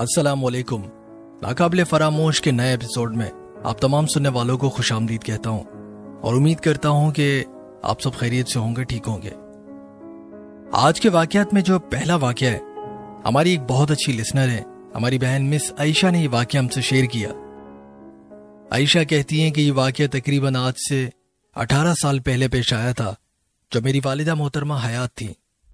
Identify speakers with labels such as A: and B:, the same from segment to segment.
A: अस्सलामुअलैकुम। नाकाबिले फरामोश के नए एपिसोड में आप तमाम सुनने वालों को खुशामदीद कहता हूं और उम्मीद करता हूं कि आप सब खैरियत से होंगे, ठीक होंगे। आज के वाकयात में जो पहला वाकया है, हमारी एक बहुत अच्छी लिसनर है, हमारी बहन मिस आयशा ने ये वाकया हमसे शेयर किया। आयशा कहती हैं कि ये वाकया तकरीबन आज से 18 साल पहले पेश आया था, जब मेरी वालिदा मोहतरमा हयात थी।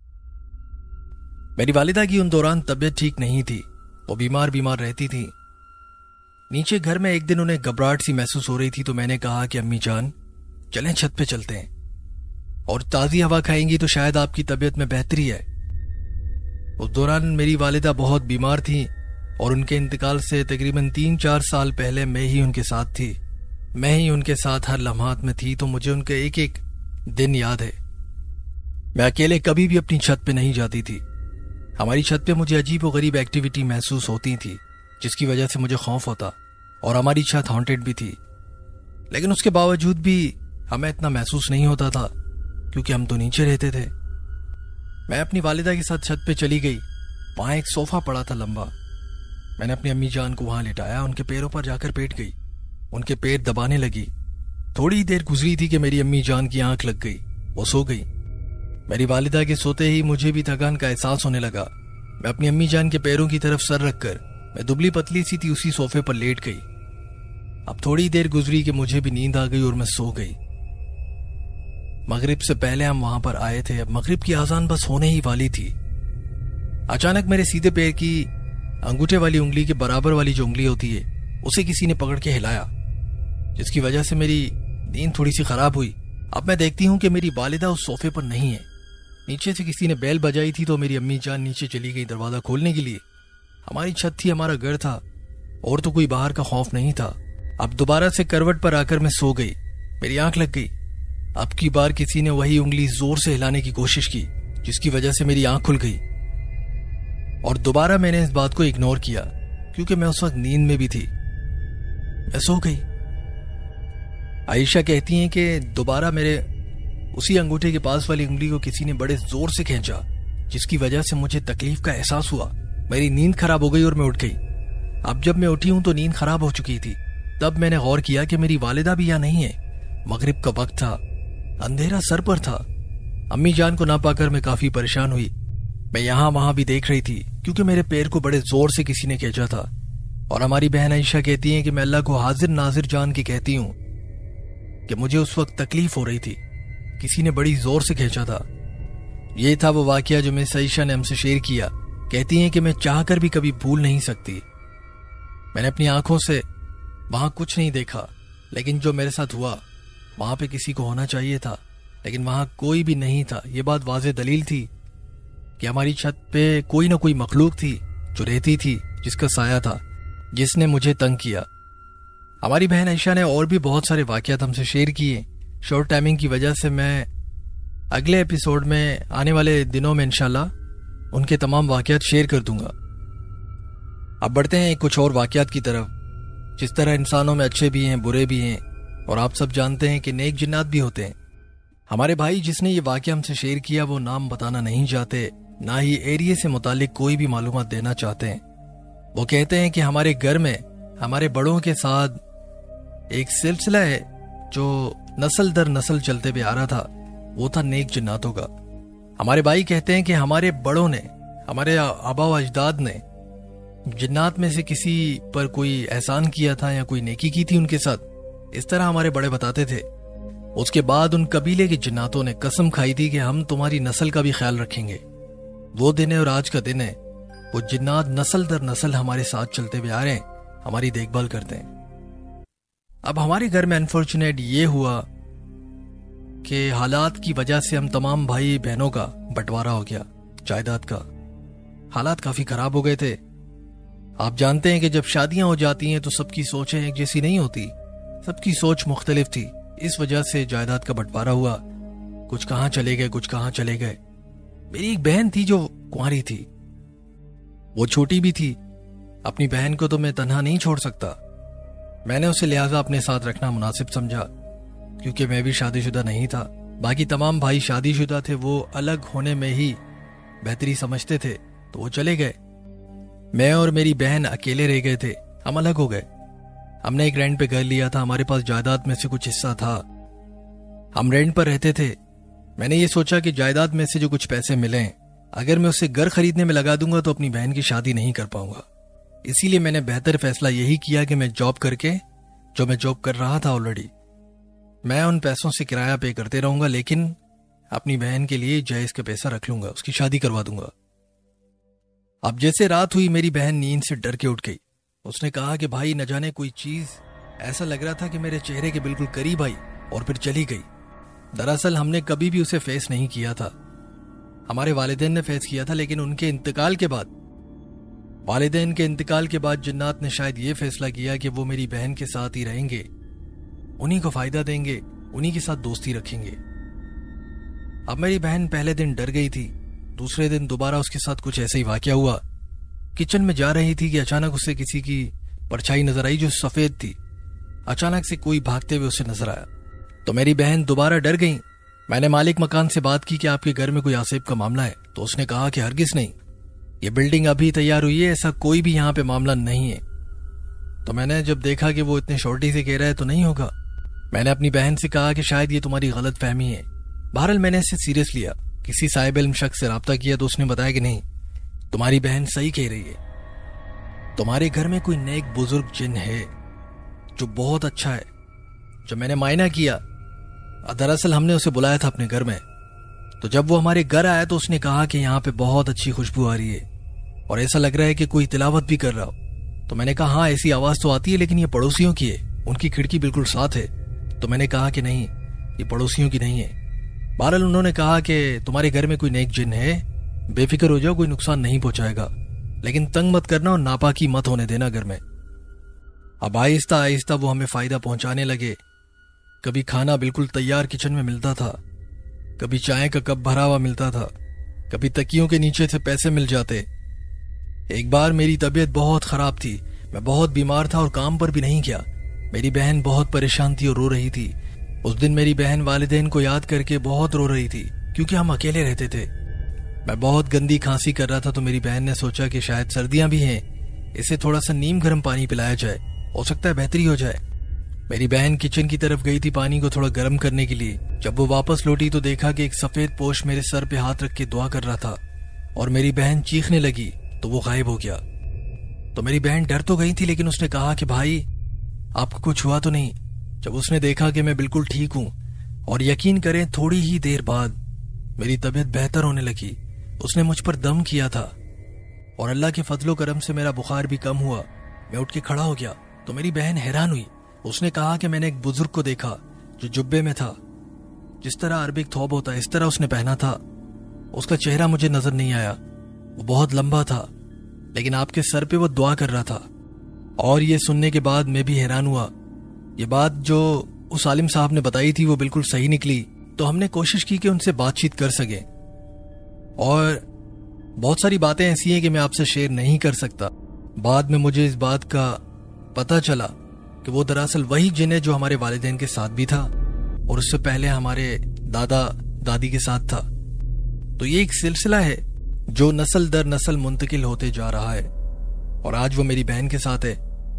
A: मेरी वालिदा की उन दौरान तबीयत ठीक नहीं थी, वो बीमार रहती थी। नीचे घर में एक दिन उन्हें घबराहट सी महसूस हो रही थी, तो मैंने कहा कि अम्मी जान चलें छत पे चलते हैं और ताज़ी हवा खाएंगी तो शायद आपकी तबीयत में बेहतरी है। उस दौरान मेरी वालिदा बहुत बीमार थी और उनके इंतकाल से तकरीबन 3-4 साल पहले मैं ही उनके साथ थी। मैं ही उनके साथ हर लम्हात में थी, तो मुझे उनके एक एक दिन याद है। मैं अकेले कभी भी अपनी छत पे नहीं जाती थी। हमारी छत पे मुझे अजीब और गरीब एक्टिविटी महसूस होती थी, जिसकी वजह से मुझे खौफ होता, और हमारी छत हॉन्टेड भी थी। लेकिन उसके बावजूद भी हमें इतना महसूस नहीं होता था, क्योंकि हम तो नीचे रहते थे। मैं अपनी वालिदा के साथ छत पे चली गई। वहां एक सोफा पड़ा था लंबा। मैंने अपनी अम्मी जान को वहां लिटाया, उनके पैरों पर जाकर बैठ गई, उनके पैर दबाने लगी। थोड़ी देर गुजरी थी कि मेरी अम्मी जान की आंख लग गई, वो सो गई। मेरी वालिदा के सोते ही मुझे भी थकान का एहसास होने लगा। मैं अपनी अम्मी जान के पैरों की तरफ सर रखकर, मैं दुबली पतली सी थी, उसी सोफे पर लेट गई। अब थोड़ी देर गुजरी कि मुझे भी नींद आ गई और मैं सो गई। मगरिब से पहले हम वहां पर आए थे। अब मगरिब की आजान बस होने ही वाली थी। अचानक मेरे सीधे पैर की अंगूठे वाली उंगली के बराबर वाली जो उंगली होती है, उसे किसी ने पकड़ के हिलाया, जिसकी वजह से मेरी नींद थोड़ी सी खराब हुई। अब मैं देखती हूं कि मेरी वालिदा उस सोफे पर नहीं है। नीचे से किसी ने बेल बजाई थी, तो मेरी अम्मी जान नीचे चली गई दरवाजा खोलने के लिए। हमारी छत थी, हमारा घर था, और तो कोई बाहर का खौफ नहीं था। अब दोबारा से करवट पर आकर मैं सो गई। मेरी आंख लग गई। अब की बार किसी ने वही उंगली जोर से हिलाने की कोशिश की, जिसकी वजह से मेरी आंख खुल गई, और दोबारा मैंने इस बात को इग्नोर किया, क्योंकि मैं उस वक्त नींद में भी थी। मैं सो गई। आयशा कहती हैं कि दोबारा मेरे उसी अंगूठे के पास वाली उंगली को किसी ने बड़े जोर से खींचा, जिसकी वजह से मुझे तकलीफ का एहसास हुआ। मेरी नींद खराब हो गई और मैं उठ गई। अब जब मैं उठी हूं तो नींद खराब हो चुकी थी। तब मैंने गौर किया कि मेरी वालिदा भी यहाँ नहीं है। मगरिब का वक्त था, अंधेरा सर पर था। अम्मी जान को ना पाकर मैं काफी परेशान हुई। मैं यहाँ वहां भी देख रही थी, क्योंकि मेरे पैर को बड़े जोर से किसी ने खींचा था। और हमारी बहन आयशा कहती है कि मैं अल्लाह को हाजिर नाजिर जान के कहती हूँ कि मुझे उस वक्त तकलीफ हो रही थी, किसी ने बड़ी जोर से खींचा था। ये था वो वाकया जो मिस आयशा ने हमसे शेयर किया। कहती हैं कि मैं चाहकर भी कभी भूल नहीं सकती। मैंने अपनी आंखों से वहां कुछ नहीं देखा, लेकिन जो मेरे साथ हुआ वहां पे किसी को होना चाहिए था, लेकिन वहां कोई भी नहीं था। ये बात वाज़ेह दलील थी कि हमारी छत पे कोई ना कोई मखलूक थी जो रहती थी, जिसका साया था, जिसने मुझे तंग किया। हमारी बहन आयशा ने और भी बहुत सारे वाकयात हमसे शेयर किए। शॉर्ट टाइमिंग की वजह से मैं अगले एपिसोड में आने वाले दिनों में इंशाल्लाह उनके तमाम वाकयात शेयर कर दूंगा। अब बढ़ते हैं कुछ और वाकयात की तरफ। जिस तरह इंसानों में अच्छे भी हैं, बुरे भी हैं, और आप सब जानते हैं कि नेक जिन्नात भी होते हैं। हमारे भाई जिसने ये वाकया हमसे शेयर किया, वो नाम बताना नहीं चाहते, ना ही एरिया से मुतालिक कोई भी मालूमात देना चाहते हैं। वो कहते हैं कि हमारे घर में हमारे बड़ों के साथ एक सिलसिला है जो नस्ल दर नस्ल चलते हुए आ रहा था, वो था नेक जिन्नातों का। हमारे भाई कहते हैं कि हमारे बड़ों ने, हमारे आबा व अजदाद ने जिन्नात में से किसी पर कोई एहसान किया था या कोई नेकी की थी उनके साथ। इस तरह हमारे बड़े बताते थे। उसके बाद उन कबीले के जिन्नातों ने कसम खाई थी कि हम तुम्हारी नस्ल का भी ख्याल रखेंगे। वो दिन है और आज का दिन है। वो जिन्नात नस्ल दर नस्ल हमारे साथ चलते हुए आ रहे हैं, हमारी देखभाल करते हैं। अब हमारे घर में अनफॉर्चुनेट ये हुआ कि हालात की वजह से हम तमाम भाई बहनों का बंटवारा हो गया, जायदाद का। हालात काफी खराब हो गए थे। आप जानते हैं कि जब शादियां हो जाती हैं तो सबकी सोचें एक जैसी नहीं होती, सबकी सोच मुख्तलिफ थी। इस वजह से जायदाद का बंटवारा हुआ। कुछ कहां चले गए, कुछ कहां चले गए। मेरी एक बहन थी जो कुंवारी थी, वो छोटी भी थी। अपनी बहन को तो मैं तन्हा नहीं छोड़ सकता। मैंने उसे लिहाजा अपने साथ रखना मुनासिब समझा, क्योंकि मैं भी शादीशुदा नहीं था। बाकी तमाम भाई शादीशुदा थे, वो अलग होने में ही बेहतरी समझते थे, तो वो चले गए। मैं और मेरी बहन अकेले रह गए थे। हम अलग हो गए। हमने एक रेंट पे घर लिया था। हमारे पास जायदाद में से कुछ हिस्सा था। हम रेंट पर रहते थे। मैंने ये सोचा कि जायदाद में से जो कुछ पैसे मिले, अगर मैं उसे घर खरीदने में लगा दूंगा तो अपनी बहन की शादी नहीं कर पाऊंगा। इसीलिए मैंने बेहतर फैसला यही किया कि मैं जॉब करके, जो मैं जॉब कर रहा था ऑलरेडी, मैं उन पैसों से किराया पे करते रहूंगा, लेकिन अपनी बहन के लिए जायज का पैसा रख लूंगा, उसकी शादी करवा दूंगा। अब जैसे रात हुई, मेरी बहन नींद से डर के उठ गई। उसने कहा कि भाई, न जाने कोई चीज, ऐसा लग रहा था कि मेरे चेहरे के बिल्कुल करीब आई और फिर चली गई। दरअसल हमने कभी भी उसे फेस नहीं किया था। हमारे वालिदैन ने फेस किया था, लेकिन उनके इंतकाल के बाद, वालिदैन के इंतकाल के बाद जिन्नात ने शायद ये फैसला किया कि वो मेरी बहन के साथ ही रहेंगे, उन्हीं को फायदा देंगे, उन्हीं के साथ दोस्ती रखेंगे। अब मेरी बहन पहले दिन डर गई थी। दूसरे दिन दोबारा उसके साथ कुछ ऐसा ही वाकया हुआ। किचन में जा रही थी कि अचानक उसे किसी की परछाई नजर आई जो सफेद थी। अचानक से कोई भागते हुए उसे नजर आया तो मेरी बहन दोबारा डर गई। मैंने मालिक मकान से बात की कि आपके घर में कोई आसेब का मामला है, तो उसने कहा कि हरगिज नहीं, ये बिल्डिंग अभी तैयार हुई है, ऐसा कोई भी यहाँ पे मामला नहीं है। तो मैंने जब देखा कि वो इतने शॉर्टी से कह रहा है तो नहीं होगा, मैंने अपनी बहन से कहा कि शायद ये तुम्हारी गलत फहमी है। बहरहाल मैंने इसे सीरियस लिया। किसी साहिब इल्म शख्स से राब्ता किया तो उसने बताया कि नहीं, तुम्हारी बहन सही कह रही है, तुम्हारे घर में कोई नेक बुजुर्ग जिन है जो बहुत अच्छा है। जब मैंने मायना किया, दरअसल हमने उसे बुलाया था अपने घर में, तो जब वो हमारे घर आया तो उसने कहा कि यहाँ पे बहुत अच्छी खुशबू आ रही है और ऐसा लग रहा है कि कोई तिलावत भी कर रहा हो। तो मैंने कहा हाँ, ऐसी आवाज तो आती है, लेकिन ये पड़ोसियों की है, उनकी खिड़की बिल्कुल साथ है। तो मैंने कहा कि नहीं, ये पड़ोसियों की नहीं है। बहरहाल उन्होंने कहा कि तुम्हारे घर में कोई नेक जिन है, बेफिक्र हो जाओ, कोई नुकसान नहीं पहुंचाएगा, लेकिन तंग मत करना और नापाकी मत होने देना घर में। अब आहिस्ता आहिस्ता वो हमें फायदा पहुंचाने लगे। कभी खाना बिल्कुल तैयार किचन में मिलता था, कभी चाय का कप भरा हुआ मिलता था, कभी तकियों के नीचे से पैसे मिल जाते। एक बार मेरी तबीयत बहुत खराब थी, मैं बहुत बीमार था और काम पर भी नहीं गया। मेरी बहन बहुत परेशान थी और रो रही थी। उस दिन मेरी बहन वालिदैन को याद करके बहुत रो रही थी, क्योंकि हम अकेले रहते थे। मैं बहुत गंदी खांसी कर रहा था, तो मेरी बहन ने सोचा कि शायद सर्दियां भी हैं, इसे थोड़ा सा नीम गर्म पानी पिलाया जाए, हो सकता है बेहतरी हो जाए। मेरी बहन किचन की तरफ गई थी पानी को थोड़ा गर्म करने के लिए। जब वो वापस लौटी तो देखा कि एक सफेद पोश मेरे सर पे हाथ रख के दुआ कर रहा था और मेरी बहन चीखने लगी तो वो गायब हो गया। तो मेरी बहन डर तो गई थी, लेकिन उसने कहा कि भाई, आपको कुछ हुआ तो नहीं। जब उसने देखा कि मैं बिल्कुल ठीक हूं, और यकीन करें थोड़ी ही देर बाद मेरी तबीयत बेहतर होने लगी, उसने मुझ पर दम किया था और अल्लाह के फजलो करम से मेरा बुखार भी कम हुआ। मैं उठ के खड़ा हो गया तो मेरी बहन हैरान हुई। उसने कहा कि मैंने एक बुजुर्ग को देखा जो जुब्बे में था, जिस तरह अरबिक थौब होता है इस तरह उसने पहना था। उसका चेहरा मुझे नजर नहीं आया, वो बहुत लंबा था, लेकिन आपके सर पे वो दुआ कर रहा था। और ये सुनने के बाद मैं भी हैरान हुआ। ये बात जो उस आलिम साहब ने बताई थी वो बिल्कुल सही निकली। तो हमने कोशिश की कि उनसे बातचीत कर सके, और बहुत सारी बातें ऐसी हैं कि मैं आपसे शेयर नहीं कर सकता। बाद में मुझे इस बात का पता चला कि वो दरअसल वही जिन है जो हमारे वालिदैन के साथ भी था और उससे पहले हमारे दादा दादी के साथ था। तो ये एक सिलसिला है जो नस्ल दर नस्ल मुंतकिल होते जा रहा है, और आज वो मेरी बहन के साथ है।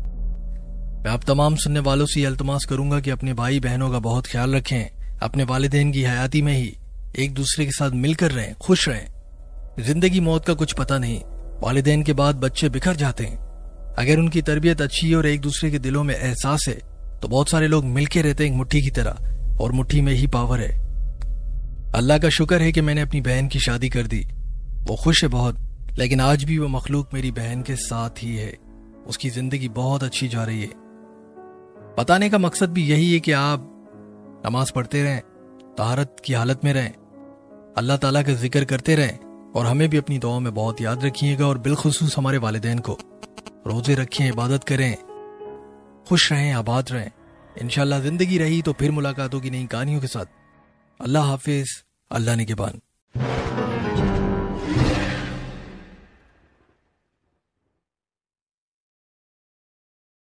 A: मैं आप तमाम सुनने वालों से इल्तमास करूंगा कि अपने भाई बहनों का बहुत ख्याल रखें, अपने वालिदैन की हयाती में ही एक दूसरे के साथ मिलकर रहें, खुश रहें। जिंदगी मौत का कुछ पता नहीं, वालिदैन के बाद बच्चे बिखर जाते हैं। अगर उनकी तरबियत अच्छी है और एक दूसरे के दिलों में एहसास है तो बहुत सारे लोग मिलके रहते हैं एक मुट्ठी की तरह, और मुट्ठी में ही पावर है। अल्लाह का शुक्र है कि मैंने अपनी बहन की शादी कर दी। वो खुश है बहुत, लेकिन आज भी वो मखलूक मेरी बहन के साथ ही है। उसकी जिंदगी बहुत अच्छी जा रही है। बताने का मकसद भी यही है कि आप नमाज पढ़ते रहें, तहारत की हालत में रहें, अल्लाह ताला का जिक्र करते रहें, और हमें भी अपनी दुआओं में बहुत याद रखिएगा। और बिलखुसूस हमारे वालिदैन को रोजे रखें, इबादत करें, खुश रहें, आबाद रहें। इंशाल्लाह जिंदगी रही तो फिर मुलाकात होगी नई कहानियों के साथ। अल्लाह हाफिज, अल्लाह निगहबान।